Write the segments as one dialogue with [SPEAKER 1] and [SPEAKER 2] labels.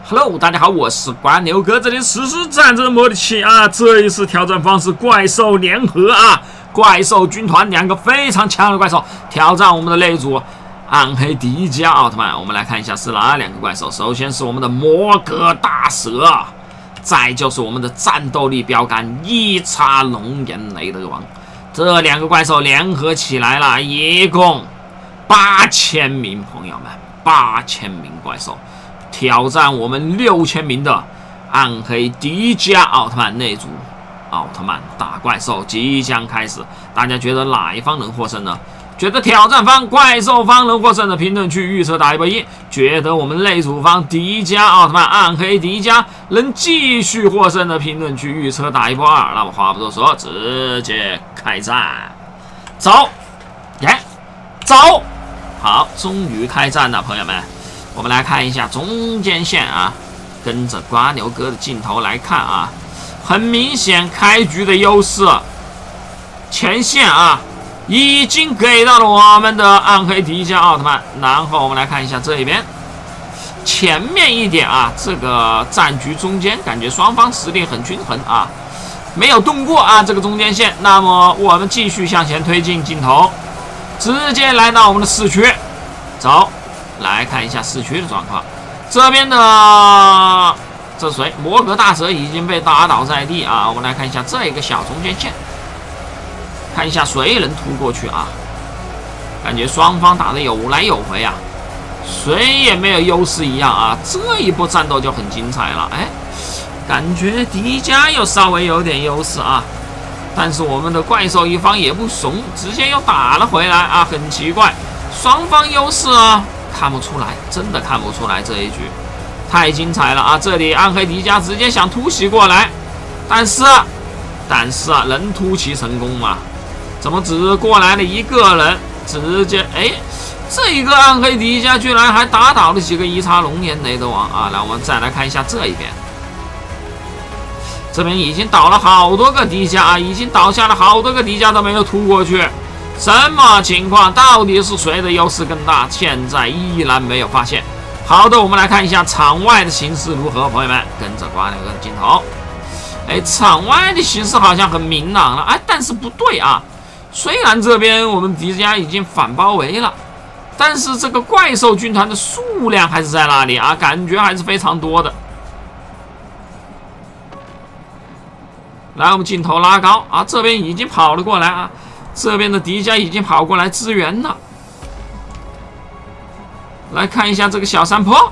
[SPEAKER 1] Hello， 大家好，我是瓜牛哥，这里实时战争模拟器啊。这一次挑战方式怪兽联合啊，怪兽军团2个非常强的怪兽挑战我们的类主暗黑迪迦奥特曼。我们来看一下是哪2个怪兽。首先是我们的摩格大蛇，再就是我们的战斗力标杆一叉龙岩雷德王。这2个怪兽联合起来了，一共8000名朋友们，8000名怪兽。挑战我们6000名的暗黑迪迦奥特曼内组奥特曼大怪兽即将开始，大家觉得哪一方能获胜呢？觉得挑战方怪兽方能获胜的评论区预测打一波1，觉得我们内组方迪迦奥特曼暗黑迪迦能继续获胜的评论区预测打一波2。那么话不多说，直接开战，走，走，好，终于开战了，朋友们。我们来看一下中间线啊，跟着瓜牛哥的镜头来看啊，很明显开局的优势，前线啊已经给到了我们的暗黑迪迦奥特曼。然后我们来看一下这一边，前面一点啊，这个战局中间感觉双方实力很均衡啊，没有动过啊这个中间线。那么我们继续向前推进镜头，直接来到我们的市区，走。来看一下市区的状况，这边的这谁摩格大蛇已经被打倒在地啊！我们来看一下这个小中间线，看一下谁能突过去啊！感觉双方打得有来有回啊，谁也没有优势一样啊！这一波战斗就很精彩了，哎，感觉迪迦又稍微有点优势啊，但是我们的怪兽一方也不怂，直接又打了回来啊！很奇怪，双方优势啊。看不出来，真的看不出来，这一局太精彩了啊！这里暗黑迪迦直接想突袭过来，但是啊，能突袭成功吗？怎么只过来了一个人？直接这一个暗黑迪迦居然还打倒了几个一叉龙岩雷德王啊！来，我们再来看一下这一边，这边已经倒了好多个迪迦啊，已经倒下了好多个迪迦都没有突过去。什么情况？到底是谁的优势更大？现在依然没有发现。好的，我们来看一下场外的形势如何，朋友们，跟着瓜牛哥的镜头。场外的形势好像很明朗了，但是不对啊。虽然这边我们迪迦已经反包围了，但是这个怪兽军团的数量还是在那里啊，感觉还是非常多的。来，我们镜头拉高啊，这边已经跑了过来啊。这边的迪迦已经跑过来支援了。来看一下这个小山坡，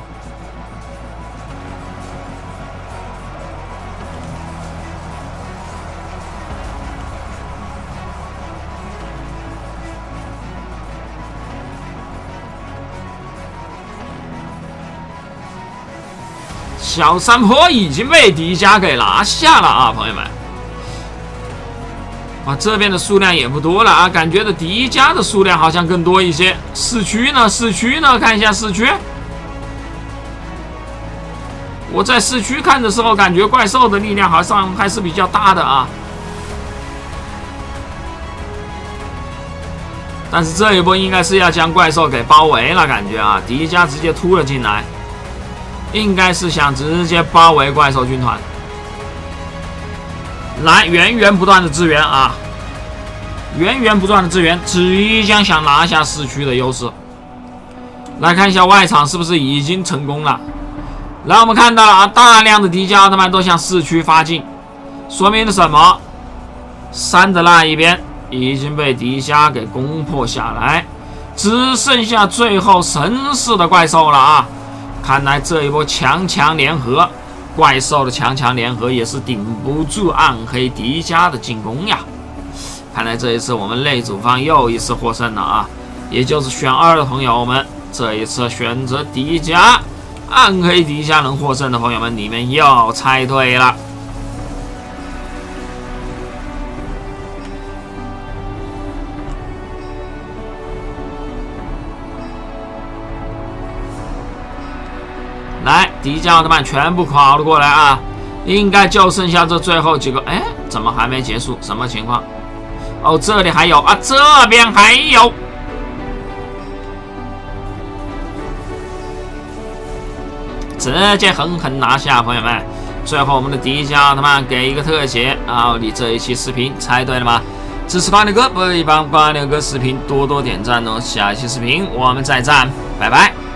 [SPEAKER 1] 小山坡已经被迪迦给拿下了啊，朋友们。这边的数量也不多了啊，感觉的迪迦的数量好像更多一些。市区呢？看一下市区。我在市区看的时候，感觉怪兽的力量好像还是比较大的啊。但是这一波应该是要将怪兽给包围了，感觉啊，迪迦直接突了进来，应该是想直接包围怪兽军团。来，源源不断的支援啊！源源不断的支援，即将想拿下市区的优势。来看一下外场是不是已经成功了？来，我们看到了啊，大量的迪迦奥特曼都向市区发进，说明了什么？山的那一边已经被迪迦给攻破下来，只剩下最后神似的怪兽了啊！看来这一波强联合。怪兽的强联合也是顶不住暗黑迪迦的进攻呀！看来这一次我们类主方又一次获胜了啊！也就是选2的朋友们，这一次选择迪迦，暗黑迪迦能获胜的朋友们，你们又猜对了。来，迪迦奥特曼全部跑了过来啊！应该就剩下这最后几个。怎么还没结束？什么情况？哦，这里还有啊，这边还有。 直接狠狠拿下，朋友们。最后我们的迪迦他妈给一个特写啊！你这一期视频猜对了吗？支持瓜牛哥，不一帮瓜牛哥视频多多点赞哦！下一期视频我们再战，拜拜。